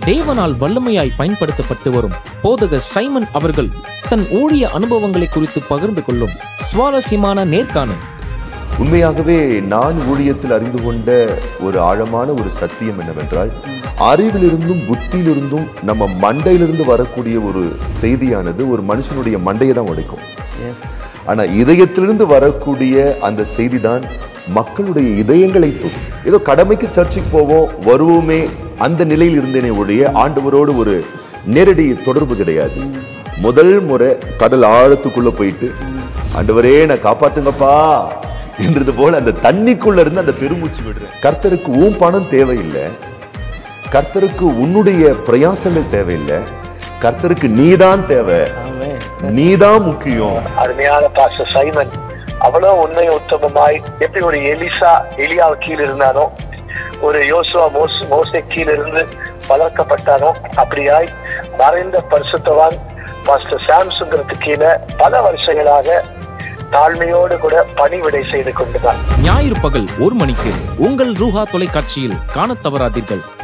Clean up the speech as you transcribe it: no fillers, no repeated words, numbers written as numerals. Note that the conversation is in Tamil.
தேவனால் வல்லமையாய் பயன்படுத்தப்பட்டு வரும் போதகர் சைமன் அவர்கள் தன் ஊழிய அனுபவங்களை குறித்து பகிர்ந்து கொள்ளும் சுவாரஸ்யமான நேர்காணல். உண்மையாகவே நான் ஊழியத்தில் அறிந்து கொண்ட ஒரு ஆழமான ஒரு சத்தியம் என்னவென்றால், அறிவிலிருந்தும் புத்தியிலிருந்தும் நம்ம மண்டையிலிருந்து வரக்கூடிய ஒரு செய்தியானது ஒரு மனுஷனுடைய மண்டையை தான் உடைக்கும். ஆனா இதயத்திலிருந்து வரக்கூடிய அந்த செய்தி தான் மக்களுடைய இதயங்களை தூக்கும். ஏதோ கடமைக்கு சர்ச்சுக்கு போவோம் வருவோமே அந்த நிலையில் இருந்தேனே ஒழிய ஆண்டவரோடு ஒரு நேரடி தொடர்பு கிடையாது. முதல் முறை கடல் ஆழத்துக்குள்ள போயிட்டு ஆண்டவரே நான் காப்பாத்துங்கப்பா என்றது போல அந்த தண்ணிக்குள்ள இருந்து அந்த பெருமூச்சு விடுறேன். கர்த்தருக்கு உன் பணம் தேவையில்லை, கர்த்தருக்கு உன்னுடைய பிரயாசங்கள் தேவையில்லை, கர்த்தருக்கு நீதான் தேவை, நீதான் முக்கியம். அருமையான பாஸ்டர் சைமன் அவ்வளவு உண்மை உத்தமமாய் எப்படி ஒரு எலியா கீழே இருந்தானோ, ஒரு யோசுவா மோசே கீழே இருந்து வளர்க்கப்பட்டானோ, அப்படியாய் மறைந்த பரிசுத்தவான் பாஸ்டர் சாம்சங்கிறதுக்கு கீழே பல வருஷங்களாக தாழ்மையோடு கூட பணிவிடை செய்து கொண்டுதான். ஞாயிறு பகல் 1 மணிக்கு உங்கள் ரூஹா தொலைக்காட்சியில் காணத் தவறாதீர்கள்.